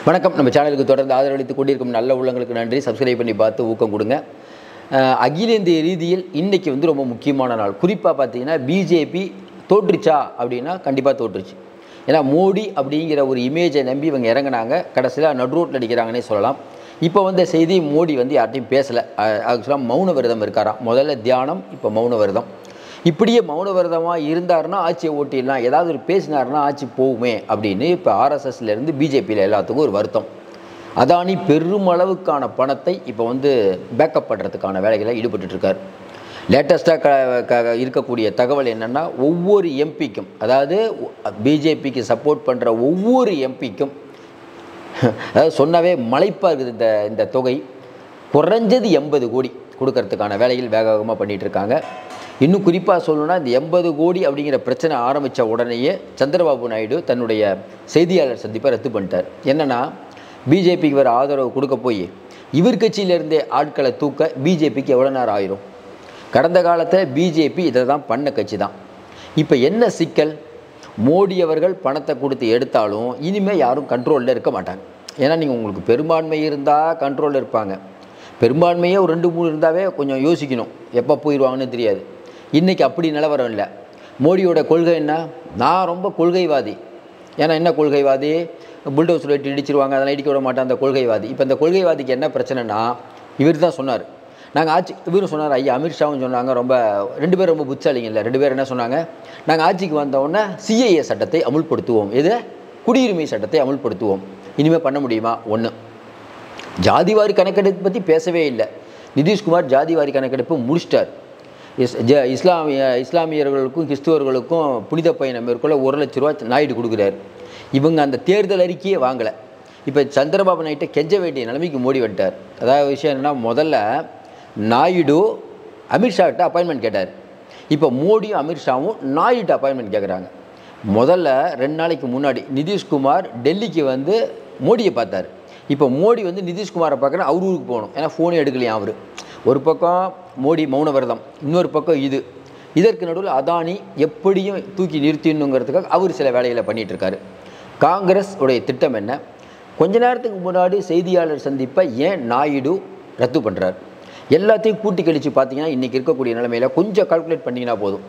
வணக்கம். நம்ம சேனலுக்கு தொடர்ந்து ஆதரவளித்து கொண்டிருக்கும் நல்ல உள்ளங்களுக்கு நன்றி. சப்ஸ்கிரைப் பண்ணி பார்த்து ஊக்கம் கொடுங்க. அகில இந்திய ரீதியில் இன்றைக்கி ரொம்ப முக்கியமான நாள். குறிப்பாக பார்த்தீங்கன்னா பிஜேபி தோற்றுச்சா அப்படின்னா கண்டிப்பாக தோற்றுச்சு. ஏன்னா மோடி அப்படிங்கிற ஒரு இமேஜை நம்பி இவங்க இறங்கினாங்க. கடைசியில் நடுரோட்டில் அடிக்கிறாங்கன்னே சொல்லலாம். இப்போ செய்தி மோடி யார்ட்டையும் பேசலை. ஆக்சுவலாக மௌன விரதம் இருக்காராம். முதல்ல தியானம், இப்போ மௌன விரதம். இப்படியே மௌன விரதமாக இருந்தாருன்னா ஆட்சியை ஓட்டிடலாம், ஏதாவது ஒரு பேசினாருன்னா ஆட்சி போகுமே அப்படின்னு இப்போ ஆர்எஸ்எஸ்லேருந்து பிஜேபியில் எல்லாத்துக்கும் ஒரு வருத்தம். அதானி பெருமளவுக்கான பணத்தை இப்போ பேக்கப் பண்ணுறதுக்கான வேலைகளை ஈடுபட்டுருக்கார். லேட்டஸ்ட்டாக இருக்கக்கூடிய தகவல் என்னென்னா, ஒவ்வொரு எம்பிக்கும், அதாவது பிஜேபிக்கு சப்போர்ட் பண்ணுற ஒவ்வொரு எம்பிக்கும், அதாவது சொன்னாவே மலைப்பாக இருக்குது இந்த தொகை, குறைஞ்சது 80 கோடி கொடுக்கறதுக்கான வேலைகள் வேக வேகமாக பண்ணிகிட்டு இருக்காங்க. இன்னும் குறிப்பாக சொல்லணும்னா, இந்த 80 கோடி அப்படிங்கிற பிரச்சனை ஆரம்பித்த உடனேயே சந்திரபாபு நாயுடு தன்னுடைய செய்தியாளர் சந்திப்பை ரத்து பண்ணிட்டார். என்னென்னா, பிஜேபிக்கு வேறு ஆதரவு கொடுக்க போய் இவர் கட்சியிலேருந்தே ஆட்களை தூக்க பிஜேபிக்கு எவ்வளோ நேரம் ஆயிரும்? கடந்த காலத்தில் பிஜேபி இதை தான் பண்ண கட்சி தான். இப்போ என்ன சிக்கல்? மோடி அவர்கள் பணத்தை கொடுத்து எடுத்தாலும் இனிமேல் யாரும் கண்ட்ரோலில் இருக்க மாட்டாங்க. ஏன்னா நீங்கள் உங்களுக்கு பெரும்பான்மை இருந்தால் கண்ட்ரோலில் இருப்பாங்க. பெரும்பான்மையே ஒரு 2-3 இருந்தாவே கொஞ்சம் யோசிக்கணும், எப்போ போயிடுவாங்கன்னு தெரியாது. இன்றைக்கி அப்படி நிலவரம் இல்லை. மோடியோட கொள்கை என்ன? நான் ரொம்ப கொள்கைவாதி. ஏன்னா என்ன கொள்கைவாதி? புல்டோசர் வெட்டி இடிச்சிருவாங்க, அதெல்லாம் இடிக்க விட மாட்டேன், அந்த கொள்கைவாதி. இப்போ இந்த கொள்கைவாதிக்கு என்ன பிரச்சனைனா, இவர் தான் சொன்னார் நாங்கள் ஆட்சி, இவரும் சொன்னார், ஐயா அமித்ஷாவும் சொன்னாங்க, ரொம்ப 2 பேரும் ரொம்ப புத்தாளிங்க இல்லை, 2 பேர் என்ன சொன்னாங்க, நாங்கள் ஆட்சிக்கு வந்தவுடனே சிஏஏ சட்டத்தை அமுல்படுத்துவோம், எது குடியுரிமை சட்டத்தை அமுல்படுத்துவோம். இனிமேல் பண்ண முடியுமா? ஒன்று. ஜாதிவாரி கணக்கெடுப்பு பற்றி பேசவே இல்லை. நிதிஷ்குமார் ஜாதிவாரி கணக்கெடுப்பு முடிச்சிட்டார். இஸ்லாமியர்களுக்கும் கிறிஸ்துவர்களுக்கும் புனித பயணம் மேற்கொள்ள 1 லட்ச ரூபா நாயுடு கொடுக்குறாரு. இவங்க அந்த தேர்தல் அறிக்கையே வாங்கலை. இப்போ சந்திரபாபு நாயுட்டை கெஞ்ச வேண்டிய நிலைமைக்கு மோடி வந்துட்டார். அதாவது விஷயம் என்னென்னா, முதல்ல நாயுடு அமித்ஷாட்ட அப்பாயின்மெண்ட் கேட்டார். இப்போ மோடியும் அமித்ஷாவும் நாயுடு அப்பாயின்மெண்ட் கேட்குறாங்க. முதல்ல 2 நாளைக்கு முன்னாடி நிதிஷ்குமார் டெல்லிக்கு மோடியை பார்த்தார். இப்போ மோடி நிதிஷ்குமாரை பார்க்குறேன், அவர் ஊருக்கு போகணும், ஏன்னா ஃபோனே எடுக்கலையாம் அவர். ஒரு பக்கம் மோடி மௌன விரதம், இன்னொரு பக்கம் இதற்கு நடுவில் அதானி எப்படியும் தூக்கி நிறுத்திடணுங்கிறதுக்காக அவர் சில வேலைகளை பண்ணிகிட்ருக்காரு. காங்கிரஸ் உடைய திட்டம் என்ன? கொஞ்ச நேரத்துக்கு முன்னாடி செய்தியாளர் சந்திப்பை ஏன் நாயுடு ரத்து பண்ணுறார்? எல்லாத்தையும் கூட்டி கழித்து பார்த்தீங்கன்னா இன்றைக்கி இருக்கக்கூடிய நிலைமையில் கொஞ்சம் கால்குலேட் பண்ணிங்கன்னா போதும்.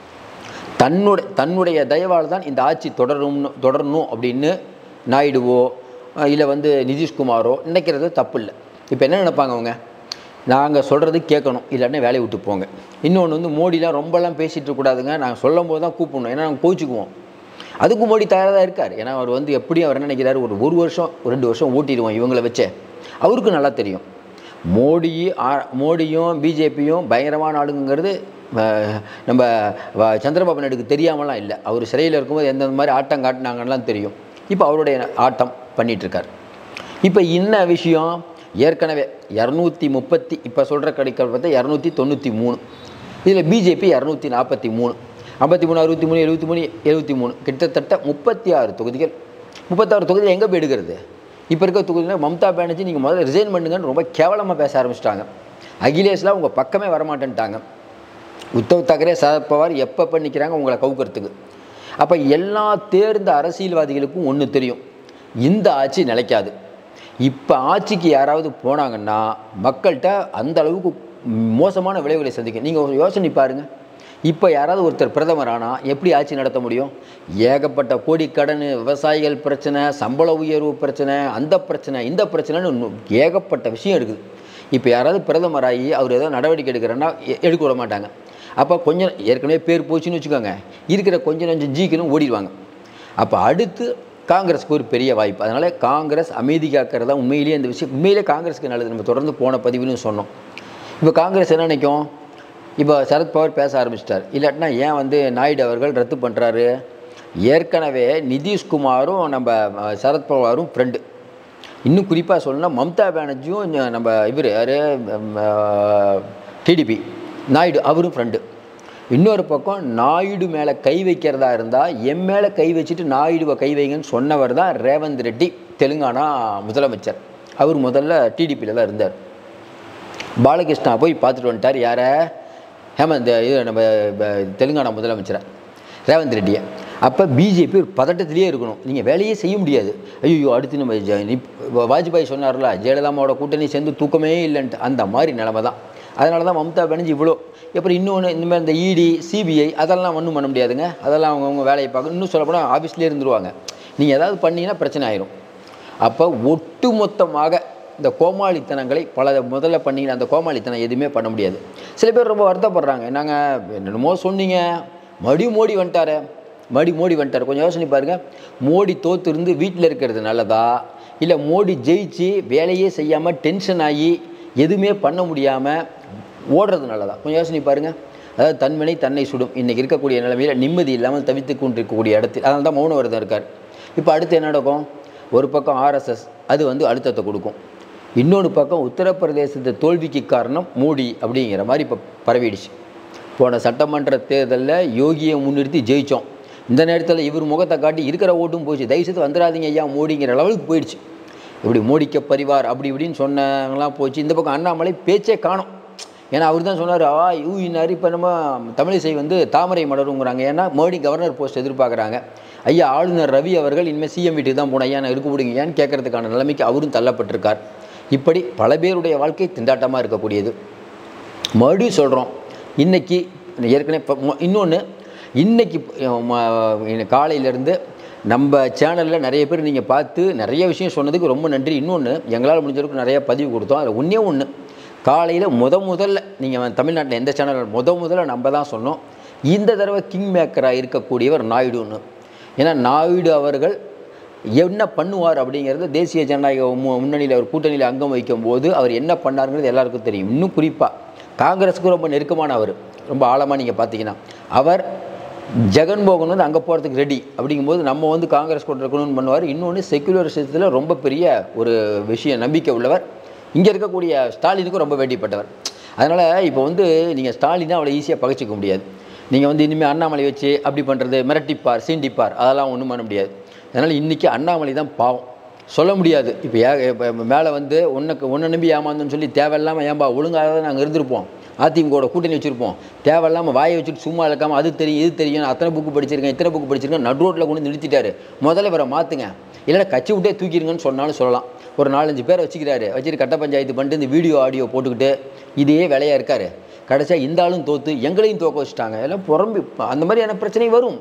தன்னுடைய தயவால் தான் இந்த ஆட்சி தொடரணும் அப்படின்னு நாயுடுவோ இல்லை நிதிஷ்குமாரோ நினைக்கிறது தப்பு இல்லை. இப்போ என்ன நினைப்பாங்க அவங்க? நாங்கள் சொல்கிறது கேட்கணும், இல்லைன்னா வேலையை விட்டு போங்க. இன்னொன்று மோடிலாம் ரொம்பலாம் பேசிகிட்டு இருக்கக்கூடாதுங்க, நாங்கள் சொல்லும் போது தான் கூப்பிடணும், ஏன்னா நாங்கள் கோச்சிக்குவோம். அதுக்கும் மோடி தயாராக தான் இருக்கார். ஏன்னா அவர் எப்படியும் அவர் என்ன நினைக்கிறார், ஒரு வருஷம் 2 வருஷம் ஓட்டிடுவோம் இவங்களை வச்சே. அவருக்கு நல்லா தெரியும் மோடியும் பிஜேபியும் பயங்கரமான ஆளுங்கிறது நம்ம சந்திரபாபு நாயுடுக்கு தெரியாமலாம் இல்லை. அவர் சிறையில் இருக்கும்போது எந்தெந்த மாதிரி ஆட்டம் காட்டினாங்கலாம் தெரியும். இப்போ அவருடைய ஆட்டம் பண்ணிகிட்ருக்கார். இப்போ என்ன விஷயம்? ஏற்கனவே 230, இப்போ சொல்கிற கடிக்கல் பார்த்தா 293, இதில் பிஜேபி 243, 53, 63, 73, 73, கிட்டத்தட்ட 36 தொகுதிகள். 36 தொகுதியில் எங்கே போய் எடுக்கிறது? இப்போ இருக்க தொகுதியில் மம்தா பானர்ஜி நீங்கள் முதல்ல ரிசைன் பண்ணுங்கன்னு ரொம்ப கேவலமாக பேச ஆரம்பிச்சிட்டாங்க. அகிலேஷ்லாம் உங்கள் பக்கமே வரமாட்டேன்ட்டாங்க. உத்தவ் தாக்கரே, சரத் பவார் எப்போ நிற்கிறாங்க உங்களை கவுக்கிறதுக்கு. அப்போ எல்லா தேர்ந்த அரசியல்வாதிகளுக்கும் ஒன்று தெரியும், இந்த ஆட்சி நிலைக்காது. இப்போ ஆட்சிக்கு யாராவது போனாங்கன்னா மக்கள்கிட்ட அந்த அளவுக்கு மோசமான விளைவுகளை சந்திக்கும். நீங்கள் யோசனை பாருங்கள், இப்போ யாராவது ஒருத்தர் பிரதமர் ஆனால் எப்படி ஆட்சி நடத்த முடியும்? ஏகப்பட்ட கோடி கடன், விவசாயிகள் பிரச்சனை, சம்பள உயர்வு பிரச்சனை, அந்த பிரச்சனை, இந்த பிரச்சனைன்னு ஏகப்பட்ட விஷயம் இருக்குது. இப்போ யாராவது பிரதமராகி அவர் ஏதாவது நடவடிக்கை எடுக்கிறேன்னா எடுக்க விட மாட்டாங்க. அப்போ கொஞ்சம் ஏற்கனவே பேர் போச்சுன்னு வச்சுக்கோங்க, இருக்கிற கொஞ்சம் ஜீக்கணும் ஓடிடுவாங்க. அப்போ அடுத்து காங்கிரஸுக்கு ஒரு பெரிய வாய்ப்பு. அதனால் காங்கிரஸ் அமைதி காக்கிறது தான் உண்மையிலேயே இந்த விஷயம் உண்மையிலே காங்கிரஸுக்கு நல்லது. நம்ம தொடர்ந்து போன பதிவுன்னு சொன்னோம். இப்போ காங்கிரஸ் என்ன நினைக்கும்? இப்போ சரத்பவார் பேச ஆரம்பிச்சிட்டார். இல்லாட்டினா ஏன் நாயுடு அவர்கள் ரத்து பண்ணுறாரு? ஏற்கனவே நிதிஷ்குமாரும் நம்ம சரத்பவாரும் ஃப்ரெண்டு. இன்னும் குறிப்பாக சொல்லணும்னா மம்தா பானர்ஜியும் நம்ம இவர் யார் டிடிபி நாயுடு அவரும் ஃப்ரெண்டு. இன்னொரு பக்கம் நாயுடு மேலே கை வைக்கிறதா இருந்தால் என் மேலே கை வச்சுட்டு நாயுடுவை கை வைங்கன்னு சொன்னவர் தான் ரேவந்த் ரெட்டி, தெலுங்கானா முதலமைச்சர். அவர் முதல்ல டிடிபியில் தான் இருந்தார். பாலகிருஷ்ணா போய் பார்த்துட்டு வந்துட்டார். யாரை? ஹேமந்த், இது நம்ம தெலுங்கானா முதலமைச்சரை ரேவந்த் ரெட்டியை. அப்போ பிஜேபி ஒரு பதட்டத்திலே இருக்கணும். நீங்கள் வேலையே செய்ய முடியாது. ஐயோ அடுத்து நம்ம வாஜ்பாய் சொன்னார்ல, ஜெயலலிதாவோட கூட்டணி சேர்ந்து தூக்கமே இல்லைன்ட்டு, அந்த மாதிரி நிலமை தான். அதனால தான் மம்தா பானர்ஜி இவ்வளோ. அப்புறம் இன்னொன்று, இந்த மாதிரி இந்த இடி சிபிஐ அதெல்லாம் ஒன்றும் பண்ண முடியாதுங்க. அதெல்லாம் அவங்கவுங்க வேலையை பார்க்க, இன்னும் சொல்லப்போனால் ஆஃபீஸ்லேயே இருந்துருவாங்க. நீங்கள் ஏதாவது பண்ணிங்கன்னா பிரச்சனை ஆயிரும். அப்போ ஒட்டுமொத்தமாக இந்த கோமாளித்தனங்களை முதல்ல பண்ணிங்கன்னா அந்த கோமாளித்தனம் எதுவுமே பண்ண முடியாது. சில பேர் ரொம்ப வருத்தப்படுறாங்க, நாங்கள் என்னென்னமோ சொன்னீங்க, மறுபடியும் மோடி வந்துட்டார். கொஞ்சம் யோசனை பாருங்கள், மோடி தோற்று இருந்து வீட்டில் இருக்கிறது நல்லதா, இல்லை மோடி ஜெயிச்சு வேலையே செய்யாமல் டென்ஷன் ஆகி எதுவுமே பண்ண முடியாமல் ஓடுறது நல்லதா? கொஞ்சம் யோசனை பாருங்கள். அதாவது தன்வினை தன்னை சுடும். இன்றைக்கி இருக்கக்கூடிய நிலைமையில் நிம்மதி இல்லாமல் தவித்து கொண்டிருக்கக்கூடிய இடத்தில், அதனால தான் மௌன விரதம் இருக்கார். இப்போ அடுத்து என்ன நடக்கும்? ஒரு பக்கம் ஆர்எஸ்எஸ் அது அழுத்தத்தை கொடுக்கும், இன்னொரு பக்கம் உத்தரப்பிரதேசத்தை தோல்விக்கு காரணம் மோடி அப்படிங்கிற மாதிரி இப்போ பரவிடுச்சு. போன சட்டமன்ற தேர்தலில் யோகியை முன்னிறுத்தி ஜெயித்தோம். இந்த நேரத்தில் இவர் முகத்தை காட்டி இருக்கிற ஓட்டும் போச்சு. தயவுசெய்து வந்துடாதீங்க ஐயா மோடிங்கிற லெவலுக்கு போயிடுச்சு. இப்படி மோடிக்க பரிவார் அப்படி இப்படின்னு சொன்னவங்களாம் போச்சு. இந்த பக்கம் அண்ணாமலை பேச்சே காணும். ஏன்னா அவர் தான் சொன்னார், யூஇனார். இப்போ நம்ம தமிழிசை தாமரை மலருங்கிறாங்க. ஏன்னா மோடி கவர்னர் போஸ்ட் எதிர்பார்க்குறாங்க. ஐயா ஆளுநர் ரவி அவர்கள் இனிமேல் சிஎம் வீட்டுக்கு தான் போனேன், ஐயா நான் இருக்க முடியுங்க ஏன்னு கேட்கறதுக்கான நிலைமைக்கு அவரும் தள்ளப்பட்டிருக்கார். இப்படி பல பேருடைய வாழ்க்கை திண்டாட்டமாக இருக்கக்கூடியது. மறுபடியும் சொல்கிறோம், இன்றைக்கி ஏற்கனவே இன்னொன்று, இன்றைக்கி காலையிலேருந்து நம்ம சேனலில் நிறைய பேர் நீங்கள் பார்த்து நிறைய விஷயம் சொன்னதுக்கு ரொம்ப நன்றி. இன்னொன்று, எங்களால் முடிஞ்சவருக்கு நிறையா பதிவு கொடுத்தோம். அதில் ஒன்று காலையில் முதல்ல நீங்கள் தமிழ்நாட்டில் எந்த சேனல் முதல்ல நம்ம தான் சொன்னோம், இந்த தடவை கிங் மேக்கராக இருக்கக்கூடியவர் நாயுடுன்னு. ஏன்னா நாயுடு அவர்கள் என்ன பண்ணுவார் அப்படிங்கிறது தேசிய ஜனநாயக முன்னணியில் அவர் கூட்டணியில் அங்கம் வைக்கும்போது அவர் என்ன பண்ணாருங்கிறது எல்லாருக்கும் தெரியும். இன்னும் குறிப்பாக காங்கிரஸுக்கு ரொம்ப நெருக்கமானவர். ரொம்ப ஆழமாக நீங்கள் பார்த்தீங்கன்னா அவர் ஜெகன்மோகன் அங்கே போகிறதுக்கு ரெடி அப்படிங்கும்போது நம்ம காங்கிரஸ் கூட இருக்கணும்னு பண்ணுவார். இன்னொன்று செக்குலர் விஷயத்தில் ரொம்ப பெரிய ஒரு விஷயம் நம்பிக்கை உள்ளவர். இங்கே இருக்கக்கூடிய ஸ்டாலினுக்கும் ரொம்ப வேண்டிப்பட்டவர். அதனால் இப்போ நீங்கள் ஸ்டாலினை அவ்வளோ ஈஸியாக பகைச்சிக்க முடியாது. நீங்கள் இனிமேல் அண்ணாமலை வச்சு அப்படி பண்ணுறது, மிரட்டிப்பார் சீண்டிப்பார், அதெல்லாம் ஒன்றும் பண்ண முடியாது. அதனால் இன்றைக்கி அண்ணாமலை தான் பாவம், சொல்ல முடியாது. இப்போ மேலே ஒன்றை நம்பி ஏமாந்தோன்னு சொல்லி தேவையில்லாமல் ஏன்பா ஒழுங்காக தான் நாங்கள் இருந்திருப்போம், அதிமுகவோட கூட்டணி வச்சுருப்போம், தேவையில்லாமல் வாயை வச்சுட்டு சும்மா இருக்காமல் அது தெரியும் இது தெரியும், அத்தனை புக்கு படிச்சிருக்கேன் இத்தனை புக்கு படிச்சிருக்கேன், நடு ரோட்டில் கொண்டு நிறுத்திட்டாரு. முதல்ல இவரை மாற்றுங்க, இல்லைன்னா கட்சி விட்டே தூக்கிடுங்கன்னு சொன்னாலும் சொல்லலாம். ஒரு 4-5 பேரை வச்சுட்டு கட்ட பஞ்சாயத்து பண்ணிட்டு இந்த வீடியோ ஆடியோ போட்டுக்கிட்டு இதே வேலையாக இருக்கார். கடைசியாக இந்த ஆளும் தோற்று எங்களையும் தோக்க வச்சுட்டாங்க. எல்லாம் புறம்பி அந்த மாதிரியான பிரச்சனை வரும்.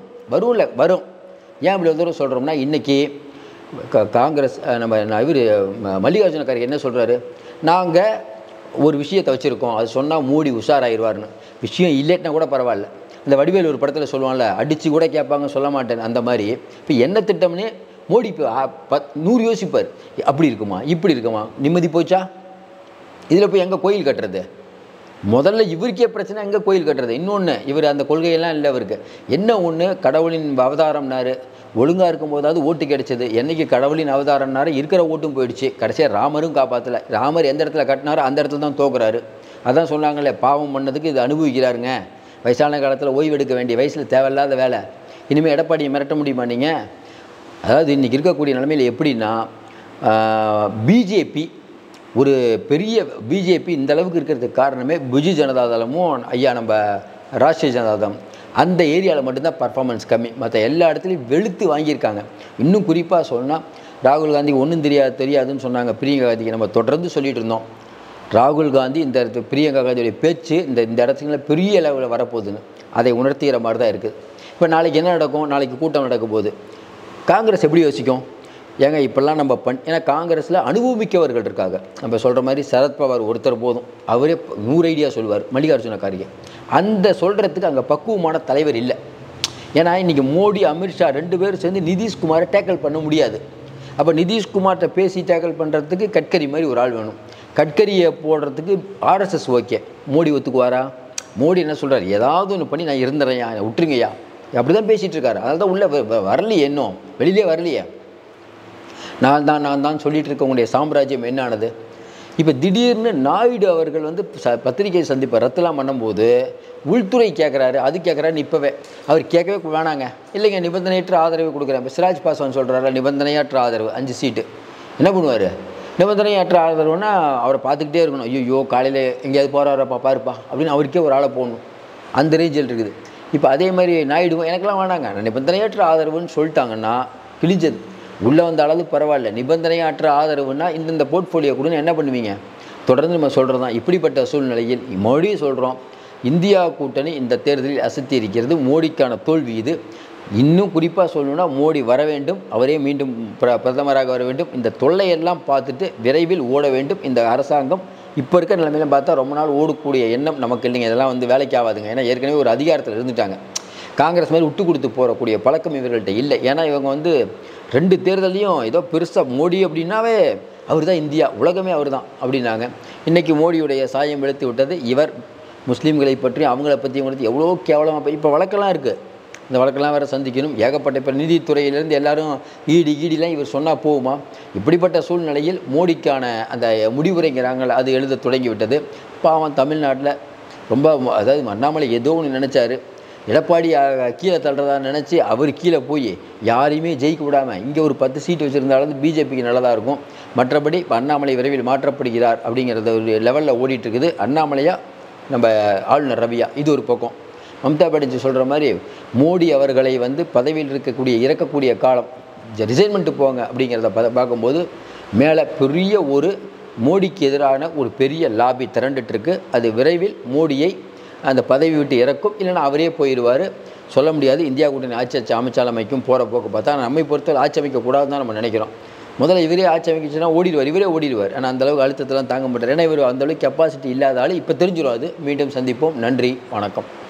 ஏன் இப்படி தூரம் சொல்கிறோம்னா, இன்றைக்கி காங்கிரஸ் இவர் மல்லிகார்ஜுன கார்கே என்ன சொல்கிறாரு, நாங்கள் ஒரு விஷயத்தை வச்சுருக்கோம், அது சொன்னால் மோடி உஷாராயிருவார்னு. விஷயம் இல்லைன்னா கூட பரவாயில்ல. இந்த வடிவேல் ஒரு படத்தில் சொல்லுவான்ல, அடித்து கூட கேட்பாங்க சொல்ல மாட்டேன், அந்த மாதிரி இப்போ என்ன திட்டம்னே மோடி இப்போ 100 யோசிப்பார். அப்படி இருக்குமா இப்படி இருக்குமா, நிம்மதி போச்சா, இதில் போய் எங்கே கோயில் கட்டுறது, முதல்ல இவருக்கே பிரச்சனை எங்கே கோயில் கட்டுறது. இன்னொன்று, இவர் அந்த கொள்கையெல்லாம் இல்லை. அவருக்கு என்ன ஒன்று, கடவுளின் அவதாரம்னாரு, ஒழுங்காக இருக்கும்போதாவது ஓட்டு கிடைச்சது. என்றைக்கு கடவுளின் அவதாரம்னாரு இருக்கிற ஓட்டும் போயிடுச்சு. கடைசியாக ராமரும் காப்பாற்றலை. ராமர் எந்த இடத்துல கட்டினாரோ அந்த இடத்துல தான் தோக்குறாரு. அதான் சொன்னாங்களே, பாவம் பண்ணதுக்கு இது அனுபவிக்கிறாருங்க. வயசான காலத்தில் ஓய்வு எடுக்க வேண்டிய வயசில் தேவையில்லாத வேலை. இனிமேல் எடப்பாடியை மிரட்ட முடியுமா நீங்கள்? அதாவது இன்றைக்கி இருக்கக்கூடிய நிலைமையில் எப்படின்னா, பிஜேபி ஒரு பெரிய பிஜேபி இந்த அளவுக்கு இருக்கிறதுக்கு காரணமே பிஜு ஜனதா தளமும் ஐயா நம்ம ராஷ்ட்ரிய ஜனதா தளம் அந்த ஏரியாவில் மட்டும்தான் பர்ஃபார்மன்ஸ் கம்மி. மற்ற எல்லா இடத்துலையும் வெளுத்து வாங்கியிருக்காங்க. இன்னும் குறிப்பாக சொன்னால், ராகுல் காந்தி ஒன்றும் தெரியாதுன்னு சொன்னாங்க பிரியங்கா காந்திக்கு. நம்ம தொடர்ந்து சொல்லிகிட்டு இருந்தோம், ராகுல் காந்தி இந்த இடத்துல பிரியங்கா காந்தியுடைய பேச்சு இந்த இடத்துல பெரிய லெவலில் வரப்போகுதுன்னு. அதை உணர்த்துகிற மாதிரி தான் இருக்குது. இப்போ நாளைக்கு என்ன நடக்கும், நாளைக்கு கூட்டம் நடக்கும் போது காங்கிரஸ் எப்படி யோசிக்கும், ஏங்க இப்போல்லாம் நம்ம ஏன்னா காங்கிரஸில் அனுபவிக்கவர்கள் இருக்காங்க. நம்ம சொல்கிற மாதிரி சரத்பவார் ஒருத்தர் போதும், அவரே 100 ஐடியா சொல்லுவார். மல்லிகார்ஜுன கார்கே அந்த சொல்கிறதுக்கு அங்கே பக்குவமான தலைவர் இல்லை. ஏன்னா இன்றைக்கி மோடி அமித்ஷா 2 பேரும் சேர்ந்து நிதிஷ்குமாரை டேக்கிள் பண்ண முடியாது. அப்போ நிதிஷ்குமார்கிட்ட பேசி டேக்கிள் பண்ணுறதுக்கு கட்கரி மாதிரி ஒரு ஆள் வேணும். கட்கரியை போடுறதுக்கு ஆர்எஸ்எஸ் ஓகே, மோடி ஒத்துக்குவாரா? மோடி என்ன சொல்கிறார், ஏதாவது ஒன்று பண்ணி நான் இருந்துறேன் விட்டுருங்கய்யா, அப்படி தான் பேசிகிட்டு இருக்காரு. அதனால தான் உள்ளே வரலையே, இன்னும் வெளியிலே வரலையே. நான் தான் சொல்லிகிட்டு இருக்கக்கூடிய சாம்ராஜ்யம் என்ன ஆனது. இப்போ திடீர்னு நாயுடு அவர்கள் பத்திரிகை சந்திப்பை ரத்துலாம் பண்ணும்போது உள்துறை கேட்குறாரு, அது கேட்குறாருன்னு இப்போவே அவர் கேட்கவே வேணாங்க, இல்லைங்க நிபந்தனையற்ற ஆதரவு கொடுக்குறேன். இப்போ சிராஜ் பாஸ்வான் சொல்கிறாரு நிபந்தனையற்ற ஆதரவு 5 சீட்டு. என்ன பண்ணுவார், நிபந்தனையற்ற ஆதரவுன்னா அவரை பார்த்துக்கிட்டே இருக்கணும். ஐயோ காலையில் எங்கேயாவது போகிறாரப்பா பாருப்பா அப்படின்னு அவருக்கே ஒரு ஆளை போகணும். அந்த ரேஞ்சில் இருக்குது. இப்போ அதே மாதிரி நாயுடுவும் எனக்கெல்லாம் வேணாங்க, நான் நிபந்தனையற்ற ஆதரவுன்னு சொல்லிட்டாங்கன்னா கிழிஞ்சது. உள்ளே வந்த அளவு பரவாயில்ல, நிபந்தனையற்ற ஆதரவுன்னா இந்த போர்ட்ஃபோலியோ கொடுன்னு என்ன பண்ணுவீங்க? தொடர்ந்து நம்ம சொல்கிறது தான். இப்படிப்பட்ட சூழ்நிலையில் மறுபடியும் சொல்கிறோம், இந்தியா கூட்டணி இந்த தேர்தலில் அசத்தி இருக்கிறது. மோடிக்கான தோல்வி இது. இன்னும் குறிப்பாக சொல்லணும்னா மோடி வர வேண்டும், அவரே மீண்டும் பிரதமராக வர வேண்டும். இந்த தொல்லையெல்லாம் பார்த்துட்டு விரைவில் ஓட வேண்டும் இந்த அரசாங்கம். இப்போ இருக்க நிலைமையில பார்த்தா ரொம்ப நாள் ஓடக்கூடிய எண்ணம் நமக்கு இல்லைங்க. இதெல்லாம் வந்து வேலைக்கு ஆகாதுங்க. ஏன்னா ஏற்கனவே ஒரு அதிகாரத்தில் இருந்துட்டாங்க. காங்கிரஸ் மாதிரி விட்டு கொடுத்து போகக்கூடிய பழக்கம் இவர்கள்ட்ட இல்லை. ஏன்னா இவங்க வந்து 2 தேர்தலையும் ஏதோ பெருசாக மோடி அப்படின்னாவே அவர் தான் இந்தியா, உலகமே அவர் தான் அப்படின்னாங்க. இன்றைக்கி மோடியுடைய சாயம் வெளுத்து விட்டது. இவர் முஸ்லீம்களை பற்றி அவங்கள பற்றி இவங்களுக்கு எவ்வளோ கேவலமாக இப்போ வழக்கெல்லாம் இருக்குது. இந்த வழக்கெல்லாம் வேறு சந்திக்கணும். ஏகப்பட்ட இப்போ நிதித்துறையிலேருந்து எல்லாரும் ஈடிலாம் இவர் சொன்னால் போகுமா? இப்படிப்பட்ட சூழ்நிலையில் மோடிக்கான அந்த முடிவுரைங்கிறாங்கள அது எழுத தொடங்கி விட்டது. பாவம் தமிழ்நாட்டில் ரொம்ப, அதாவது அண்ணாமலை ஏதோ ஒன்று நினச்சாரு, எடப்பாடி கீழே தள்ளுறதா நினச்சி அவர் கீழே போய் யாரையுமே ஜெயிக்க விடாமல் இங்கே ஒரு 10 சீட்டு வச்சுருந்தாலும் பிஜேபிக்கு நல்லதாக இருக்கும். மற்றபடி இப்போ அண்ணாமலை விரைவில் மாற்றப்படுகிறார் அப்படிங்கிறத ஒரு லெவலில் ஓடிட்டுருக்குது. அண்ணாமலையா நம்ம ஆளுநர் ரவியா, இது ஒரு பக்கம். மம்தா பானர்ஜி சொல்கிற மாதிரி மோடி அவர்களை வந்து பதவியில் இறக்கக்கூடிய காலம், ரிசைன்மெண்ட்டு போங்க அப்படிங்கிறத பார்க்கும்போது மேலே பெரிய ஒரு மோடிக்கு எதிரான ஒரு பெரிய லாபி திரண்டுட்டுருக்கு. அது விரைவில் மோடியை அந்த பதவி விட்டு இறக்கும், இல்லைன்னா அவரே போயிடுவார். சொல்ல முடியாது. இந்தியா கூட்டணி ஆட்சி அமைச்சால் அமைக்கும் போகிற போக்கு பார்த்தா. நம்மை பொறுத்தவரை ஆட்சி அமைக்கக்கூடாதுன்னு தான் நம்ம நினைக்கிறோம். முதல்ல இவரே ஆட்சி அமைக்கிச்சுன்னா இவரே ஓடிடுவார். ஆனால் அந்தளவுக்கு அழுத்தத்தெல்லாம் தாங்க மாட்டார். ஏன்னா இவர் அந்தளவுக்கு கெப்பாசிட்டி இல்லாத ஆள். இப்போ தெரிஞ்சிடும் அது. மீண்டும் சந்திப்போம். நன்றி, வணக்கம்.